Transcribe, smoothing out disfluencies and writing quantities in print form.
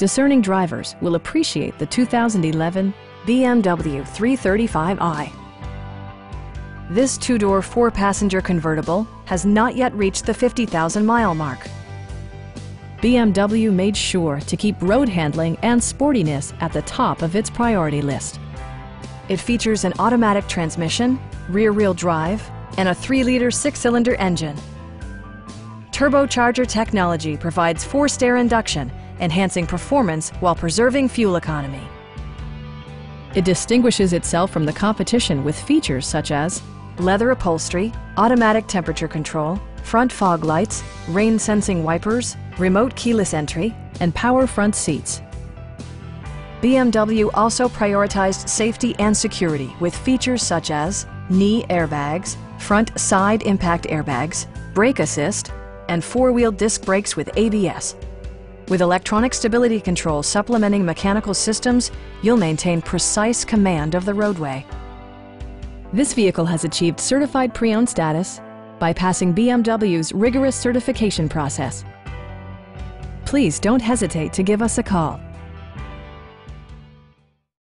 Discerning drivers will appreciate the 2011 BMW 335i. This two-door, four-passenger convertible has not yet reached the 50,000-mile mark. BMW made sure to keep road handling and sportiness at the top of its priority list. It features an automatic transmission, rear-wheel drive, and a 3-liter six-cylinder engine. Turbocharger technology provides forced air induction, enhancing performance while preserving fuel economy. It distinguishes itself from the competition with features such as leather upholstery, automatic temperature control, front fog lights, rain-sensing wipers, remote keyless entry, and power front seats. BMW also prioritized safety and security with features such as knee airbags, front side impact airbags, brake assist, and four-wheel disc brakes with ABS. With electronic stability control supplementing mechanical systems, you'll maintain precise command of the roadway. This vehicle has achieved certified pre-owned status by passing BMW's rigorous certification process. Please don't hesitate to give us a call.